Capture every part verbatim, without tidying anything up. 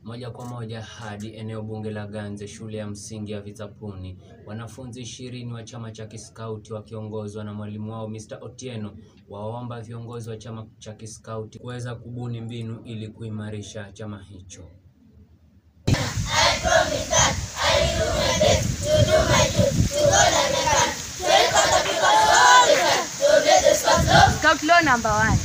Moja kwa moja hadi eneo bunge la Ganze, shule ya msingi ya Vitsapuni. Wanafunzi ishirini wa chama cha kiskauti wakiongozwa na mwalimu wao Mister Otieno waomba viongozi wa chama cha kiskauti kuweza kubuni mbinu ili kuimarisha chama hicho. Scout law number one.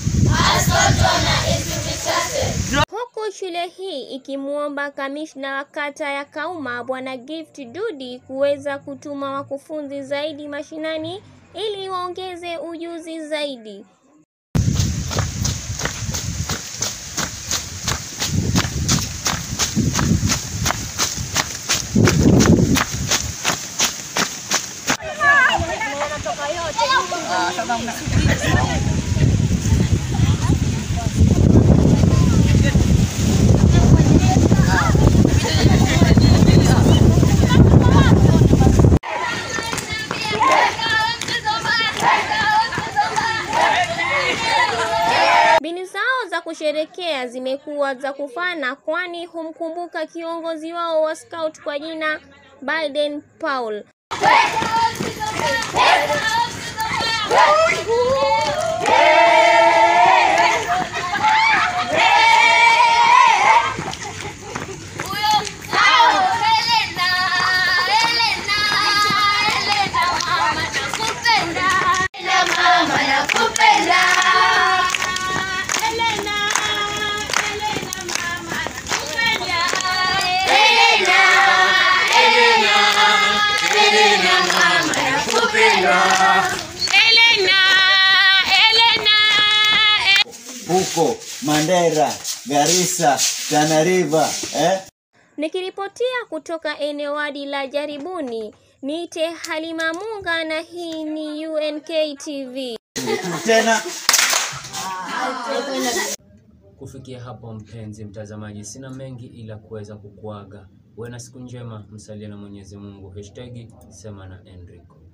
Huku shule hii ikimuomba kamishna wa kata ya Kauma Bwana Gift Dudi kuweza kutuma wakufunzi zaidi mashinani ili waongeze ujuzi zaidi. Mbinu zao za kusherekea zimekuwa za kufana, kwani humkumbuka kiongozi wao wa scout kwa jina Balden Paul. Huko Mandera, Garissa, Tana River, eh? Nikiripotia kutoka eneo wadi la Jaribuni, niite Halima Munga na hii ni U N K T V. Tena Kufikia hapo mpenzi mtazamaji, sina mengi ila kuweza kukuaga. Uwe na siku njema, msalie na Mwenyezi Mungu. Hashtag sema na Enrico.